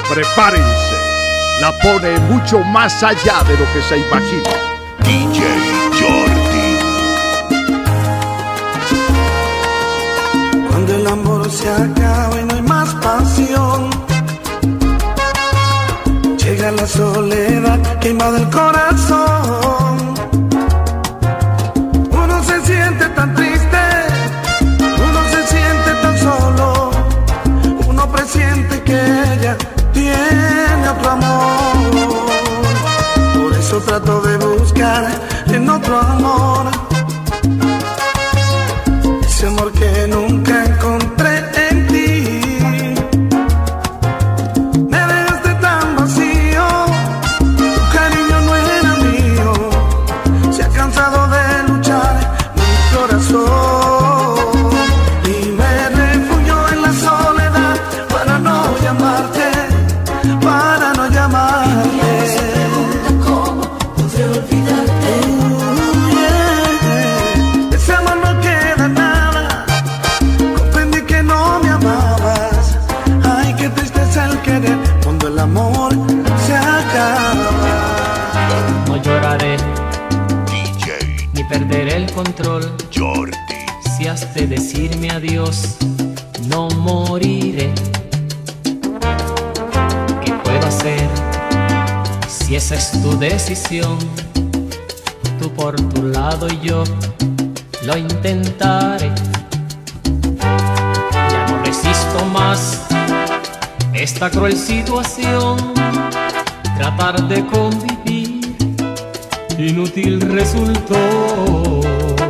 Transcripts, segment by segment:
Prepárense, la pone mucho más allá de lo que se imagina. DJ Jordi. Cuando el amor se acaba y no hay más pasión, llega la soledad que invade el corazón. Uno se siente tan triste, uno se siente tan solo, uno presiente que ella tiene otro amor. Por eso trato de buscar en otro amor ese amor que nunca encontré en ti. Me dejaste tan vacío, tu cariño no era mío, se ha cansado de luchar mi corazón y me refugio en la soledad para no llamarte, para no llamarte. ¿Cómo podré olvidarte? Ese amor no queda nada, comprendí que no me amabas. Ay, qué tristeza el querer cuando el amor se acaba. No lloraré DJ ni perderé el control. Jordi. Si has de decirme adiós, no moriré. ¿Qué puedo hacer si esa es tu decisión? Tú por tu lado y yo lo intentaré. Ya no resisto más esta cruel situación. Tratar de convivir inútil resultó.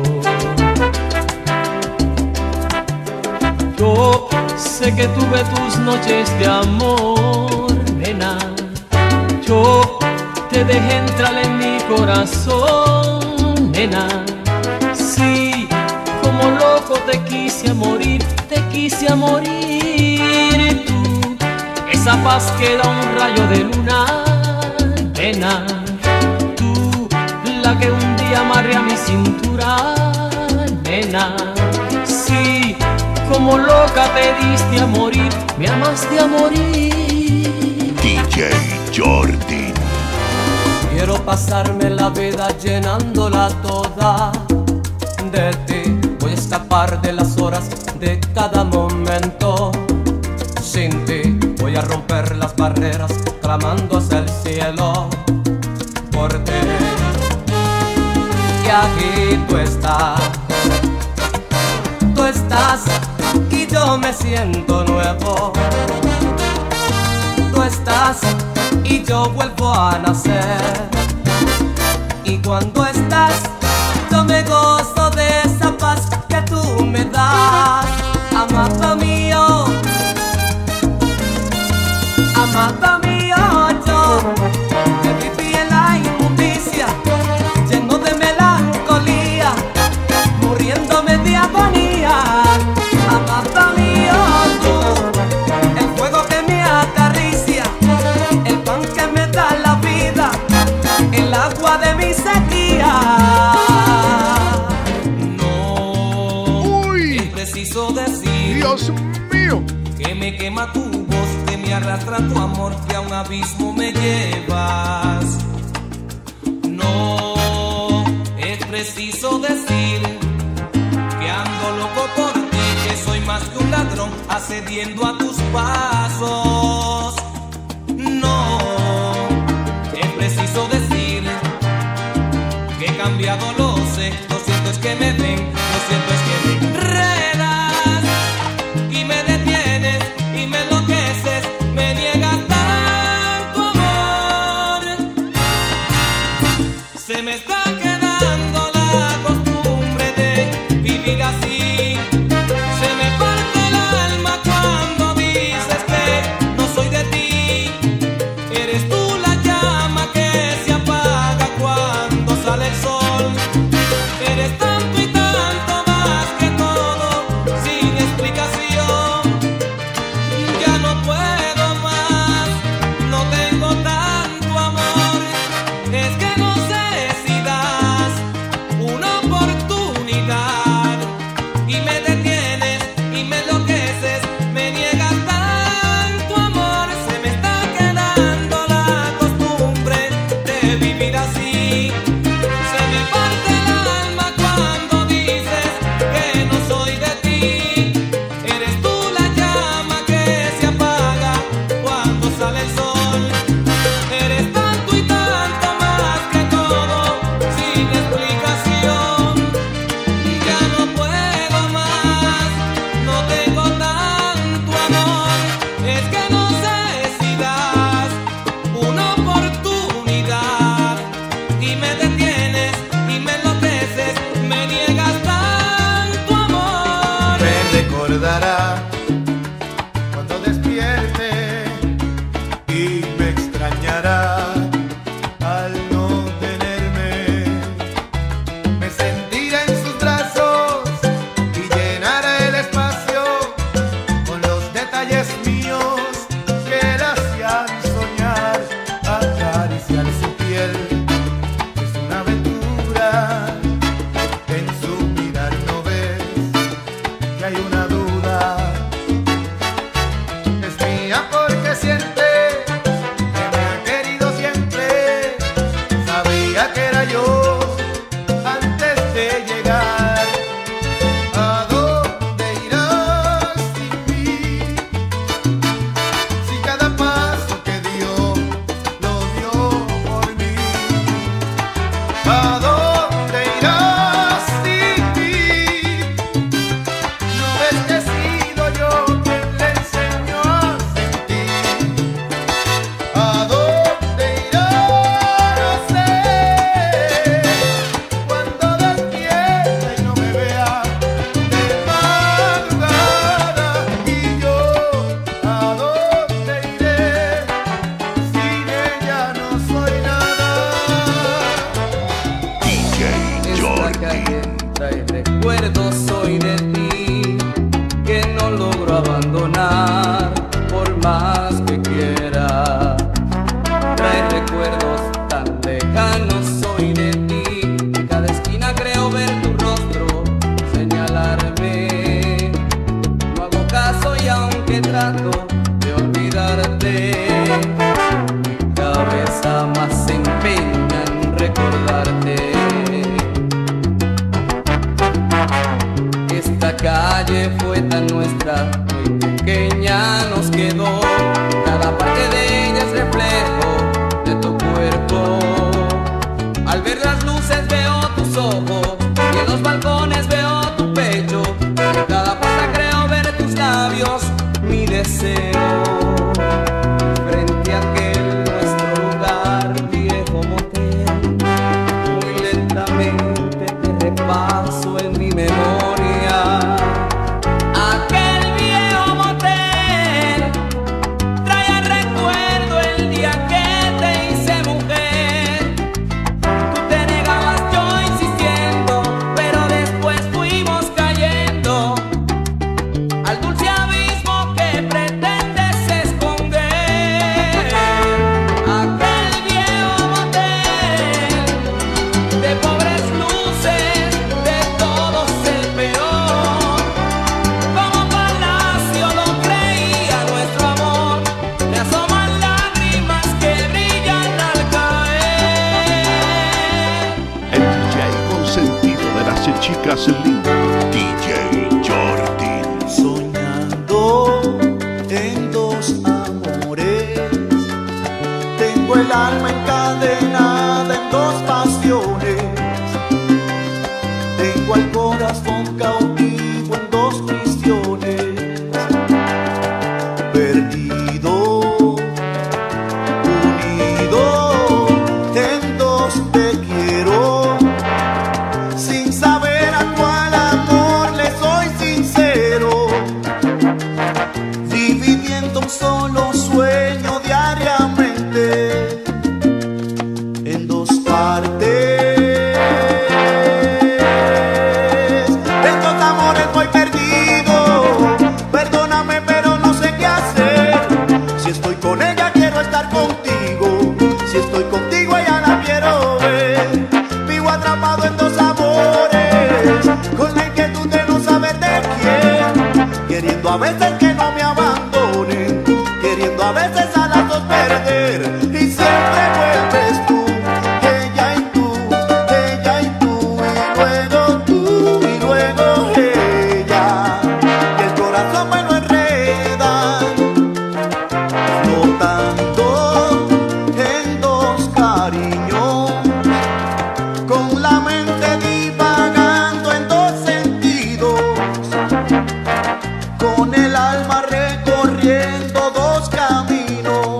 Yo sé que tuve tus noches de amor, nena. Yo te dejé entrar en mi corazón, nena. Sí, como loco te quise a morir, te quise a morir. Tú, esa paz que da un rayo de luna, nena. Tú, la que un día amarré a mi cintura, nena. Sí, como loca te diste a morir, me amaste a morir. DJ Jordi. Quiero pasarme la vida llenándola toda de ti. Voy a escapar de las horas de cada momento. Sin ti voy a romper las barreras, clamando hacia el cielo por ti. Y aquí tú estás y yo me siento nuevo. Tú estás y yo vuelvo a nacer. Y cuando estás, yo me gozo de esa paz que tú me das. Amado mío, amado mío, yo que viví en la inmundicia, lleno de melancolía, muriéndome de agonía. Amado mío, tú, el fuego que me acaricia, el pan que me da la vida, el agua de mi sequía. No es preciso decir, Dios mío. que me quema tu voz, que me arrastra tu amor, que a un abismo me llevas. No es preciso decir que ando loco por ti, que soy más que un ladrón accediendo a tus pasos. No es preciso decir que he cambiado, lo sé. Lo cierto es que me ven, lo cierto es que me enredas y me detienes y me enloqueces, me niegas tanto amor. Se me está quedando la costumbre de vivir así. Se me parte el alma cuando dices que no soy de ti. Eres tú la llama que se apaga cuando sale el sol. Eres tanto y tanto más que todo, sin explicación. Ya no puedo más, no tengo tanto amor. Es que no sé si das una oportunidad olvidarte. Mi cabeza más se empeña en recordarte. Esta calle fue tan nuestra, muy pequeña nos quedó. Cada parte de ella es reflejo de tu cuerpo. Al ver las luces veo tus ojos y en los balcones veo tu pecho. En cada puerta creo ver tus labios, mi deseo. Frente a aquel nuestro lugar, viejo motel, muy lentamente te repaso en mi memoria. Aquel viejo motel trae al recuerdo el día que te hice mujer. Tú te negabas, yo insistiendo, pero después fuimos cayendo al dulce abismo que pretendes esconder. Aquel viejo motel de pobres luces, de todos el peor. Como palacio lo creía nuestro amor, le asoman lágrimas que brillan al caer. El DJ consentido de las chicas lindas, DJ Jordi. Soñando en dos amores, tengo el alma encadenada en dos pasiones, tengo al corazón cautivo en dos prisiones, perdido, unido en dos te quiero, sin saber a cuál amor le soy sincero, dividiendo un solo sueño diariamente en dos partes. En dos amores voy perdido, perdóname pero no sé qué hacer. Si estoy con ella quiero estar contigo, si estoy contigo ella la quiero ver. Vivo atrapado en dos amores, con la inquietud de no saber de quién, queriendo a veces que no me abandonen, queriendo a veces a las dos perder, y siempre vuelves tú, ella y tú, ella y tú, y luego ella, y el corazón me lo enreda, flotando en dos cariños, con la mente divagando en dos sentidos, con el alma recorriendo dos caminos,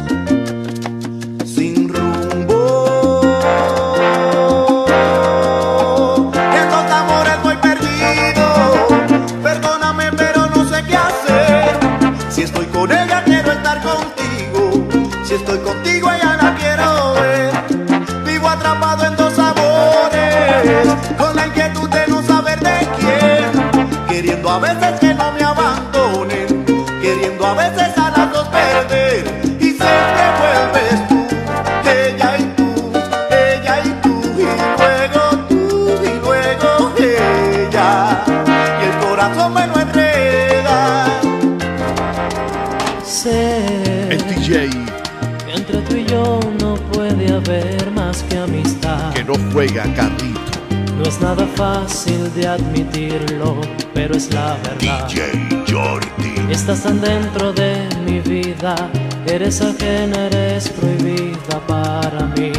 sin rumbo. En dos amores voy perdido, perdóname pero no sé qué hacer. Si estoy con ella quiero estar contigo, si estoy contigo ella la quiero ver. Vivo atrapado en dos amores, con la inquietud de no saber de quién, queriendo a veces que no me abandonen, queriendo a veces a las dos perder, y siempre vuelves tú, ella y tú, ella y tú, y luego ella, y el corazón me lo enreda. Sé El DJ que entre tú y yo no puede haber más que amistad. que no juega carrito, No es nada fácil de admitirlo, pero es la verdad. DJ Jordi. Estás tan dentro de mi vida, eres ajena, eres prohibida para mí.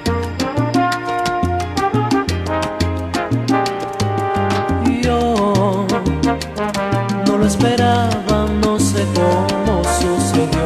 Yo no lo esperaba, no sé cómo sucedió.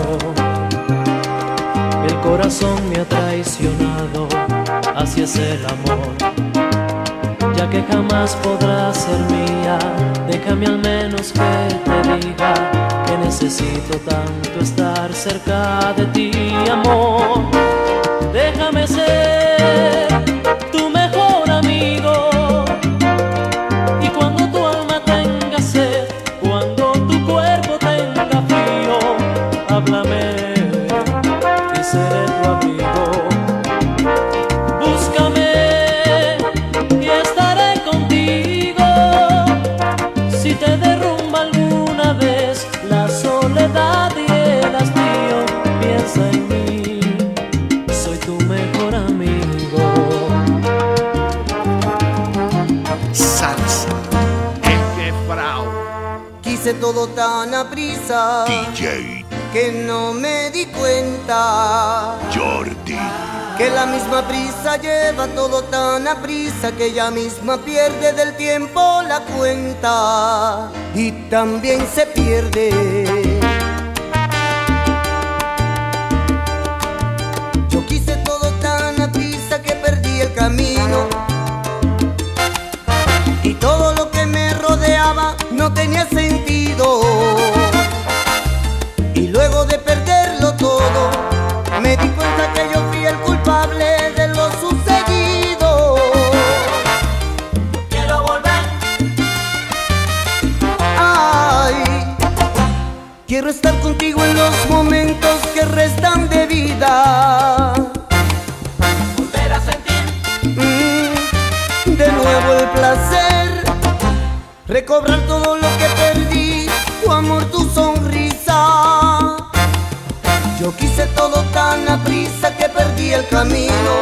El corazón me ha traicionado, así es el amor. Ya que jamás podrás ser mía, déjame al menos que te diga que necesito tanto estar cerca de ti, amor. Déjame ser tu mejor amigo, y cuando tu alma tenga sed, cuando tu cuerpo tenga frío, háblame y seré tu abrigo. Búscame y estaré contigo. Si te derrumba alguna vez la soledad y el hastío, todo tan aprisa DJ que no me di cuenta. Jordi. Que la misma prisa lleva todo tan aprisa que ella misma pierde del tiempo la cuenta y también se pierde. Yo quise todo tan aprisa que perdí el camino y todo lo que me rodeaba no tenía sentido. Y luego de perderlo todo me di cuenta que yo fui el culpable de lo sucedido. Quiero volver. Ay, quiero estar contigo en los momentos que restan de vida. Volver a sentir. De nuevo el placer, recobrar todo lo que perdí, tu amor, tu sonrisa. Yo quise todo tan aprisa que perdí el camino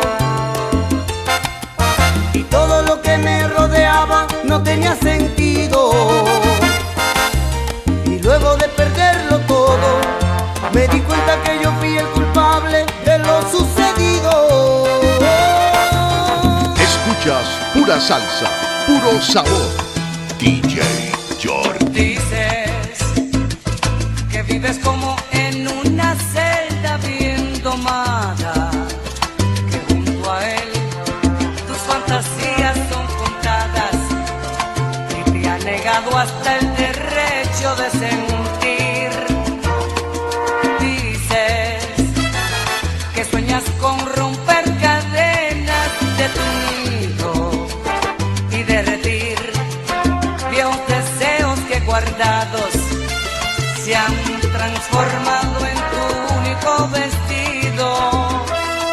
y todo lo que me rodeaba no tenía sentido. Y luego de perderlo todo me di cuenta que yo fui el culpable de lo sucedido. Escuchas pura salsa, puro sabor. DJ Jordi. Dices que vives como en una celda bien domada, que junto a él tus fantasías son contadas y te ha negado hasta el derecho de sentir. Dices que sueñas con romper cadenas de tu nido y derretir viejos deseos que guardados se han transformado en tu único vestido.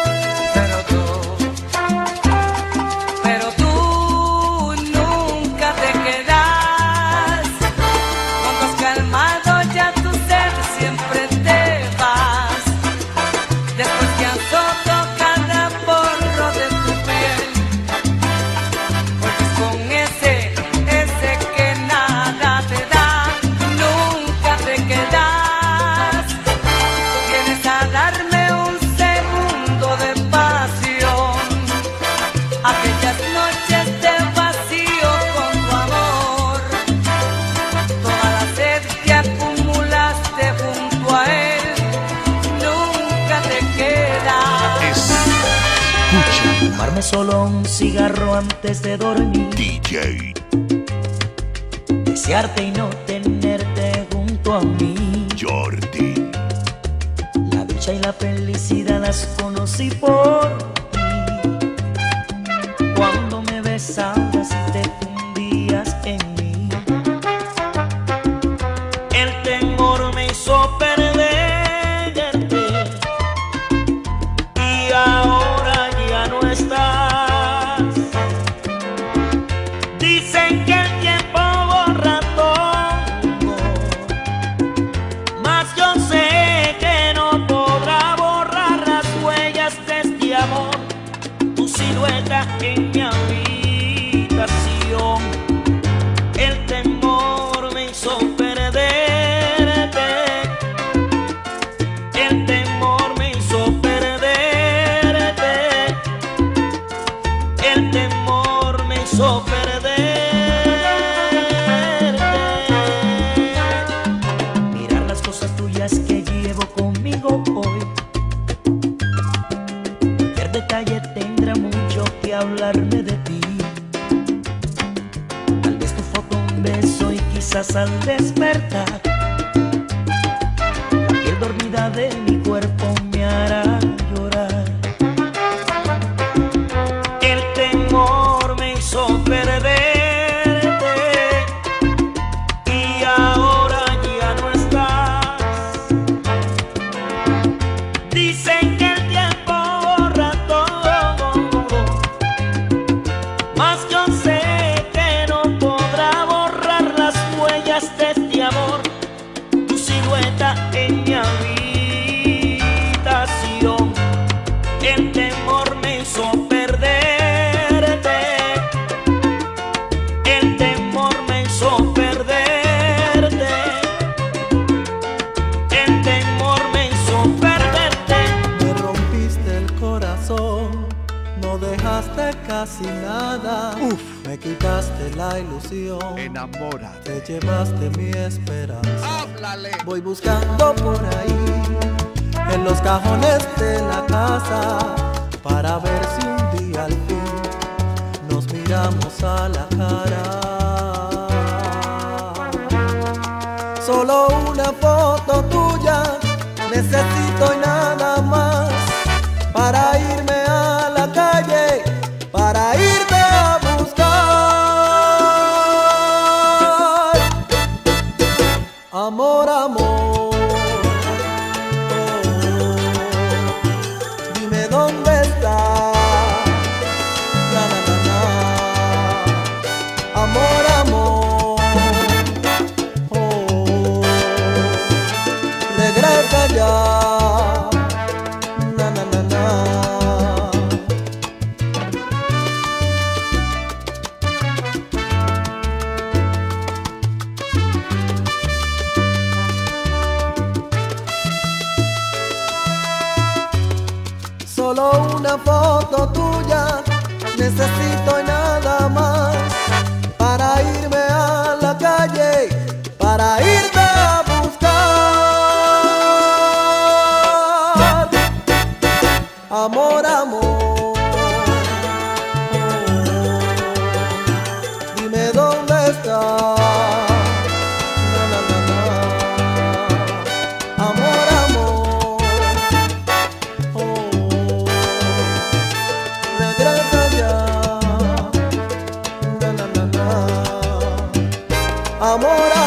Pero tú nunca te quedas. Cuando has calmado ya tu sed siempre te vas. Después que han soto cada porro de tu piel, vuelves con ese que nada te da. Nunca te quedas. Vienes a darme un segundo de pasión. Aquellas noches de vacío con tu amor, toda la sed que acumulaste junto a él, nunca te queda. Escucha Fumarme solo un cigarro antes de dormir, DJ desearte y no tenerte junto a mí. Jordi. La dicha y la felicidad las conocí por ti. Cuando me besabas y te hundías en mí, el temor me hizo perderte y ahora ya no estás. Dicen que el tiempo borra todo, mas yo sé que no podrá borrar las huellas de este amor. Tu silueta en mi habitación, el temor me hizo perderte. El temor me hizo perderte. El temor me hizo perderte. Mirar las cosas tuyas que llevo conmigo hoy, cualquier detalle tendrá mucho que hablarme de ti. Tal vez tu foto, un beso y quizás al despertar la piel dormida de mi cuerpo me hará llorar. El temor me hizo perderte y ahora ya no estás. Dicen que el tiempo borra todo, mas yo sé que no podrá borrar las huellas de este amor. Tu silueta en mi habitación, el temor me hizo perderte. El temor me hizo perderte. casi nada. Uf. Me quitaste la ilusión, Enamórate. te llevaste mi esperanza. Háblale. Voy buscando por ahí, en los cajones de la casa, para ver si un día al fin nos miramos a la cara. Solo una foto tuya necesito y nada más, para irme a la calle, para irte a buscar. Amor, amor, dime dónde estás. Na, na, na, na. Amor, amor, regresa ya. Na, na, na, na. Solo una foto tuya necesito y nada más, para irme a la calle, para irte a buscar. Amor, amor, dime dónde estás. Na, na, na, na. Amor, amor, regresa ya. Na, na, na, na. Amor,